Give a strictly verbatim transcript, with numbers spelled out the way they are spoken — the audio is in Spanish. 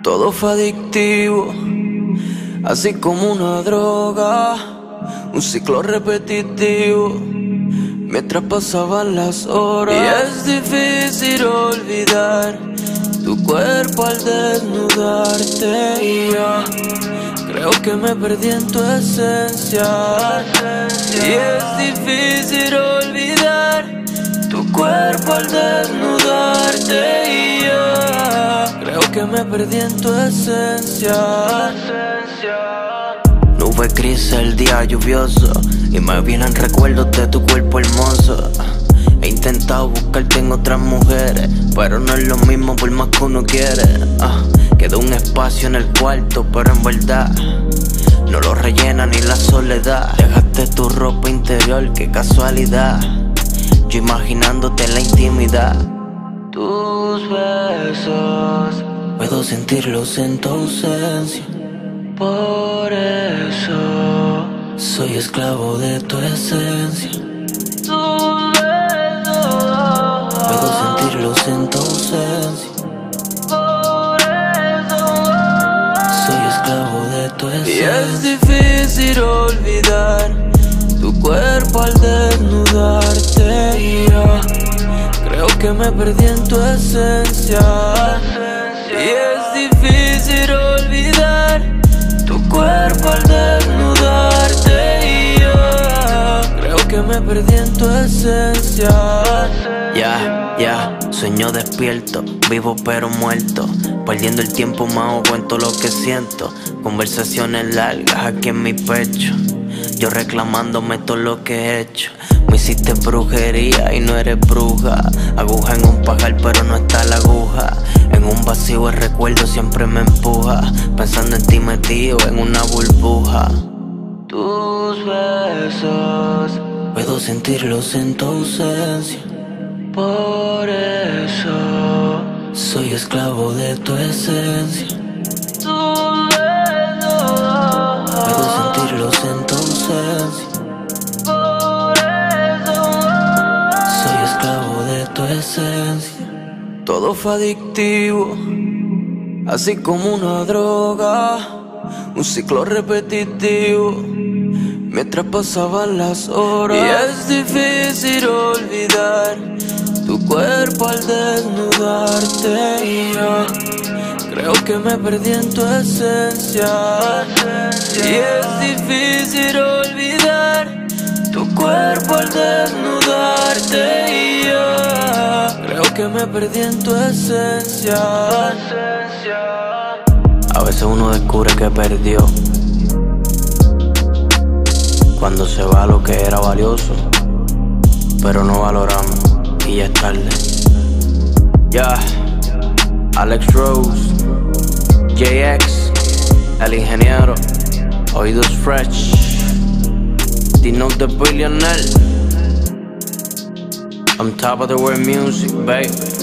Todo fue adictivo, así como una droga, un ciclo repetitivo, mientras pasaban las horas. Y es difícil olvidar tu cuerpo al desnudarte. Y yo creo que me perdí en tu esencia. Y es difícil olvidar tu cuerpo al desnudarte. Y yo creo que me perdí en tu esencia. Nube gris, el día lluvioso, y me vienen recuerdos de tu cuerpo hermoso. He intentado buscarte en otras mujeres, pero no es lo mismo por más que uno quiere. uh, Quedó un espacio en el cuarto, pero en verdad no lo rellena ni la soledad. Dejaste tu ropa interior, qué casualidad, yo imaginándote en la intimidad. Tus besos, puedo sentirlos en tu ausencia. Por eso soy esclavo de tu esencia. Tus besos, puedo sentirlos en tu ausencia. Por eso soy esclavo de tu esencia. Y es difícil olvidar tu cuerpo al desnudarte. Y yo creo que me perdí en tu esencia. Y es difícil olvidar tu cuerpo al desnudarte. Y yo creo que me perdí en tu esencia. Ya, yeah, ya, yeah. Sueño despierto, vivo pero muerto, perdiendo el tiempo me ahogo en todo lo que siento. Conversaciones largas aquí en mi pecho, yo reclamándome todo lo que he hecho. Me hiciste brujería y no eres bruja, aguja en un pajar pero no está la aguja. En un vacío el recuerdo siempre me empuja, pensando en ti metido en una burbuja. Tus besos, puedo sentirlos en tu ausencia. Por eso soy esclavo de tu esencia. Tus besos, puedo sentirlos en tu ausencia. Por eso soy esclavo de tu esencia. Todo fue adictivo, así como una droga, un ciclo repetitivo, mientras pasaban las horas. Y es difícil olvidar tu cuerpo al desnudarte. Y yo creo que me perdí en tu esencia. Y es difícil olvidar tu cuerpo al desnudarte. Y yo creo que me perdí en tu esencia. A veces uno descubre que perdió cuando se va lo que era valioso, pero no valoramos y ya es tarde. Ya, yeah. Alex Rose, J X, el ingeniero, oídos fresh, Dino the Billionaire. I'm top of the world music, baby.